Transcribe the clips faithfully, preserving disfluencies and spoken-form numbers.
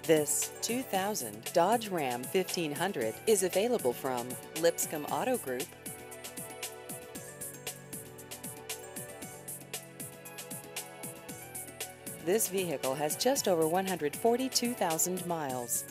This two thousand Dodge Ram fifteen hundred is available from Lipscomb Auto Group. This vehicle has just over one hundred forty-two thousand miles.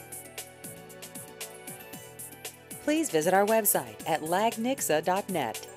Please visit our website at lagnixa dot net.